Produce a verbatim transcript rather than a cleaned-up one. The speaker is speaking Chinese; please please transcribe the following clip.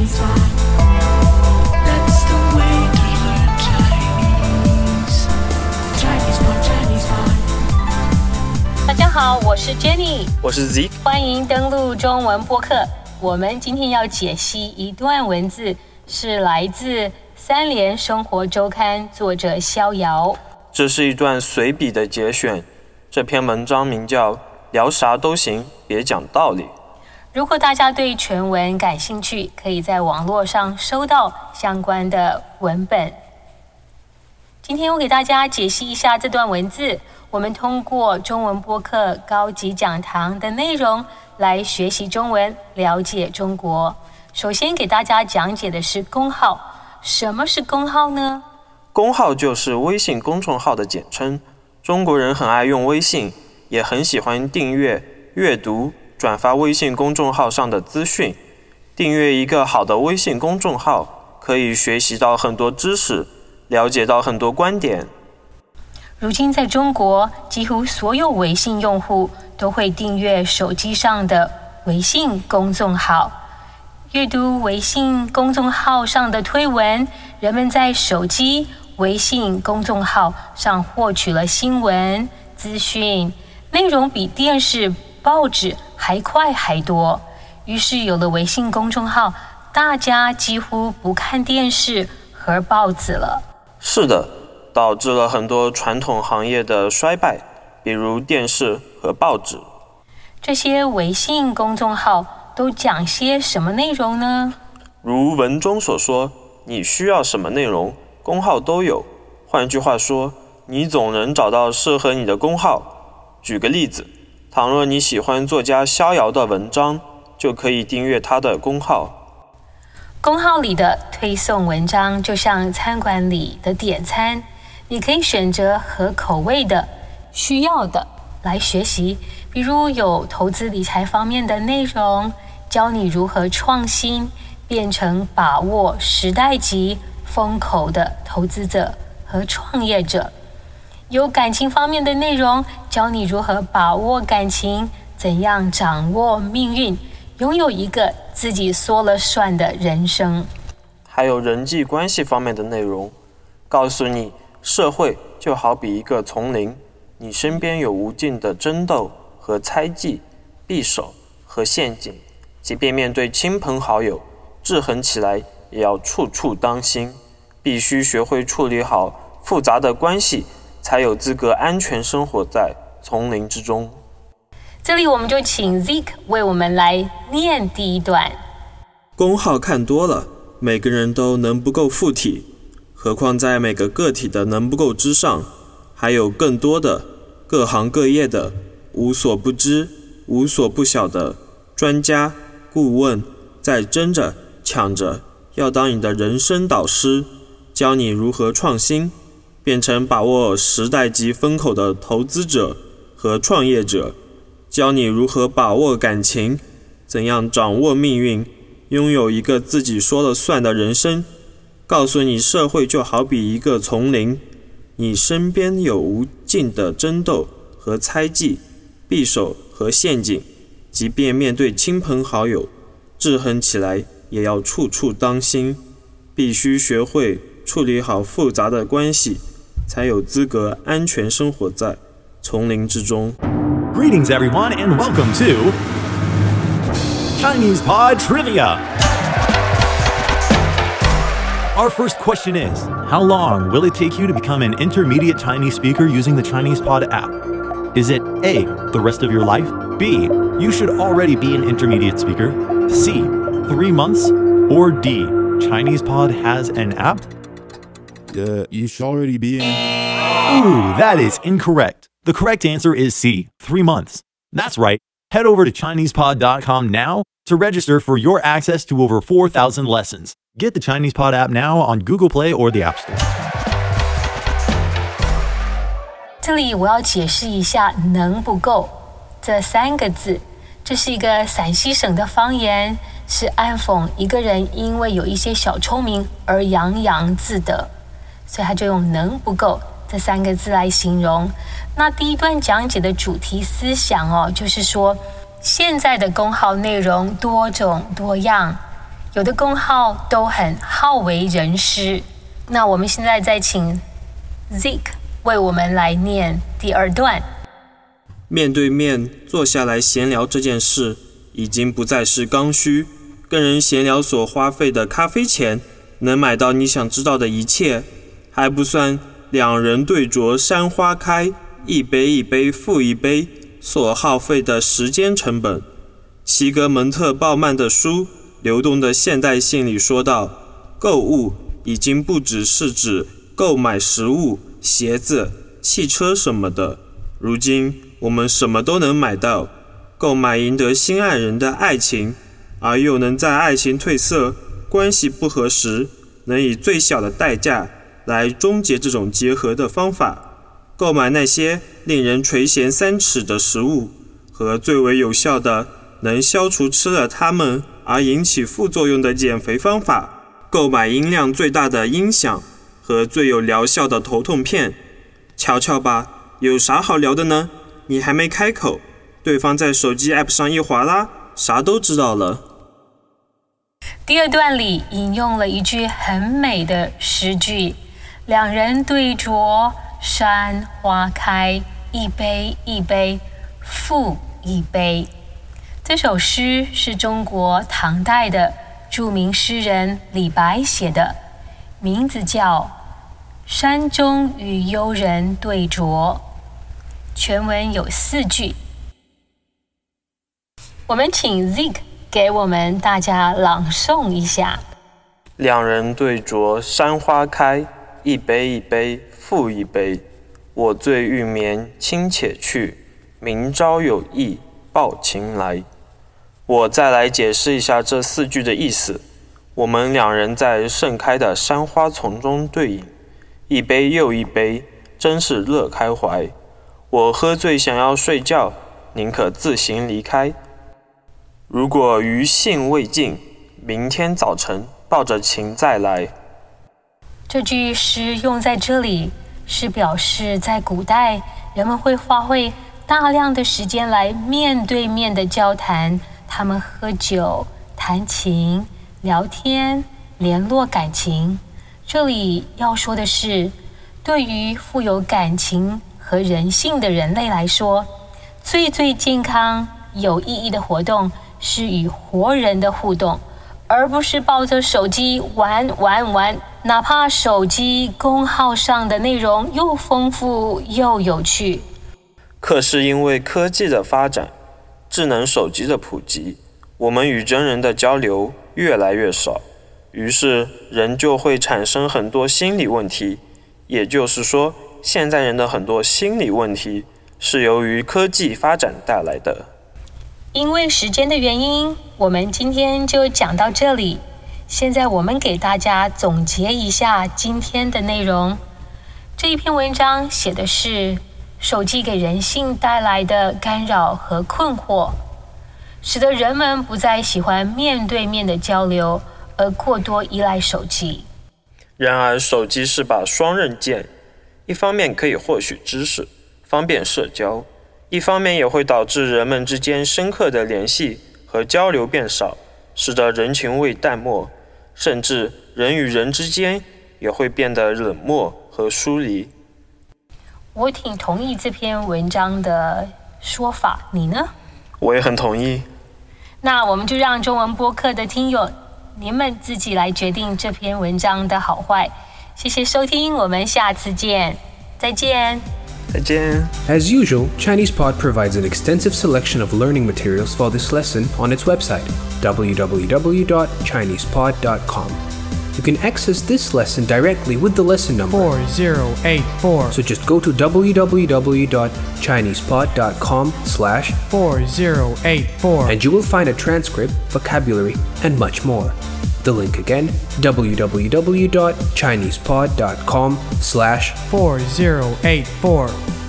Chinese pot. That's the way to learn Chinese. Chinese pot, Chinese pot. 大家好，我是 Jenny， 我是 Zeke， 欢迎登录中文播客。我们今天要解析一段文字，是来自三联生活周刊作者逍遥。 这是一段随笔的节选，这篇文章名叫《聊啥都行，别讲道理》。 如果大家对全文感兴趣，可以在网络上搜到相关的文本。今天我给大家解析一下这段文字，我们通过中文播客高级讲堂的内容来学习中文，了解中国。首先给大家讲解的是公号。什么是公号呢？ 公号就是微信公众号的简称。中国人很爱用微信，也很喜欢订阅、阅读、转发微信公众号上的资讯。订阅一个好的微信公众号，可以学习到很多知识，了解到很多观点。 如今在中国，几乎所有微信用户都会订阅手机上的微信公众号。阅读微信公众号上的推文，人们在手机、微信公众号上获取了新闻、资讯，内容比电视、报纸还快还多。于是有了微信公众号，大家几乎不看电视和报纸了。 是的，导致了很多传统行业的衰败，比如电视和报纸。 这些微信公众号都讲些什么内容呢？ 如文中所说，你需要什么内容，公号都有。换句话说，你总能找到适合你的公号。举个例子，倘若你喜欢作家逍遥的文章，就可以订阅他的公号。 公号里的推送文章就像餐馆里的点餐，你可以选择合口味的、需要的来学习。比如有投资理财方面的内容，教你如何创新，变成把握时代级风口的投资者和创业者。有感情方面的内容，教你如何把握感情，怎样掌握命运，拥有一个自己说了算的人生。 还有人际关系方面的内容，告诉你社会就好比一个丛林，你身边有无尽的争斗和猜忌、匕首和陷阱，即便面对亲朋好友，制衡起来也要处处当心，必须学会处理好复杂的关系，才有资格安全生活在丛林之中。 这里我们就请 Zeke 为我们来念第一段。 公号看多了，每个人都能不够附体，何况在每个个体的能不够之上，还有更多的各行各业的无所不知、无所不晓的专家、顾问，在争着、抢着要当你的人生导师，教你如何创新，变成把握时代级风口的投资者和创业者，教你如何把握感情，怎样掌握命运，拥有一个自己说了算的人生，告诉你社会就好比一个丛林，你身边有无尽的争斗和猜忌、匕首和陷阱，即便面对亲朋好友，制衡起来也要处处当心，必须学会处理好复杂的关系，才有资格安全生活在丛林之中。 Greetings everyone and welcome to Chinese Pod Trivia. Our first question is, how long will it take you to become an intermediate Chinese speaker using the Chinese Pod app? Is it A, the rest of your life? B, you should already be an intermediate speaker? C, three months? Or D, Chinese Pod has an app? Uh, you should already be in. Ooh, that is incorrect. The correct answer is C, three months. That's right. Head over to Chinese Pod dot com now to register for your access to over four thousand lessons. Get the Chinese Pod app now on Google Play or the App Store. 这里我要解释一下“能不够”这三个字，这是一个陕西省的方言，是暗讽一个人因为有一些小聪明而洋洋自得，所以他就用“能不够”这三个字来形容。那第一段讲解的主题思想哦，就是说现在的公号内容多种多样， 有的公号都很好为人师。那我们现在再请 Zeke 为我们来念第二段。 面对面坐下来闲聊这件事，已经不再是刚需。跟人闲聊所花费的咖啡钱，能买到你想知道的一切，还不算两人对酌山花开，一杯一杯复一杯所耗费的时间成本。齐格蒙特·鲍曼的书《流动的现代性》里说道，购物已经不只是指购买食物、鞋子、汽车什么的，如今我们什么都能买到，购买赢得心爱人的爱情，而又能在爱情褪色、关系不和时，能以最小的代价来终结这种结合的方法。购买那些令人垂涎三尺的食物，和最为有效的能消除吃了它们而引起副作用的减肥方法。购买音量最大的音响和最有疗效的头痛片。瞧瞧吧，有啥好聊的呢？你还没开口，对方在手机 app 上一划拉，啥都知道了。 第二段里引用了一句很美的诗句，两人对酌山花开，一杯一杯复一杯。这首诗是中国唐代的著名诗人李白写的，名字叫《山中与幽人对酌》，全文有四句。我们请 Zeke 给我们大家朗诵一下。 两人对酌山花开，一杯一杯复一杯。我醉欲眠卿且去，明朝有意抱琴来。我再来解释一下这四句的意思。我们两人在盛开的山花丛中对饮，一杯又一杯，真是乐开怀。我喝醉想要睡觉，宁可自行离开。如果余兴未尽，明天早晨抱着琴再来。 这句诗用在这里，是表示在古代人们会花费大量的时间来面对面的交谈，他们喝酒、弹琴、聊天、联络感情。这里要说的是，对于富有感情和人性的人类来说，最最健康、有意义的活动是与活人的互动，而不是抱着手机玩玩玩，哪怕手机公号上的内容又丰富又有趣。 可是因为科技的发展，智能手机的普及，我们与真人的交流越来越少，于是人就会产生很多心理问题。也就是说，现在人的很多心理问题是由于科技发展带来的。 因为时间的原因，我们今天就讲到这里。现在我们给大家总结一下今天的内容。这一篇文章写的是手机给人性带来的干扰和困惑，使得人们不再喜欢面对面的交流，而过多依赖手机。 然而手机是把双刃剑，一方面可以获取知识，方便社交，一方面也会导致人们之间深刻的联系和交流变少，使得人情味淡漠，甚至人与人之间也会变得冷漠和疏离。 我挺同意这篇文章的说法，你呢？ 我也很同意。 那我们就让中文播客的听友，你们自己来决定这篇文章的好坏。谢谢收听，我们下次见，再见。 再见。 As usual, ChinesePod provides an extensive selection of learning materials for this lesson on its website, w w w dot chinese pod dot com. You can access this lesson directly with the lesson number four zero eight four. So just go to w w w dot chinese pod dot com slash four zero eight four. and you will find a transcript, vocabulary, and much more. The link again, w w w dot chinese pod dot com slash four zero eight four.